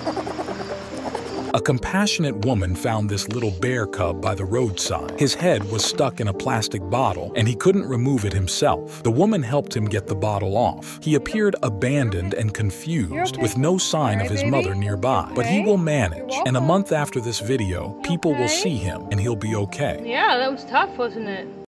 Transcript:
A compassionate woman found this little bear cub by the roadside. His head was stuck in a plastic bottle, and he couldn't remove it himself. The woman helped him get the bottle off. He appeared abandoned and confused, with no sign of his mother nearby. But he will manage, and a month after this video, people will see him, and he'll be okay. Yeah, that was tough, wasn't it?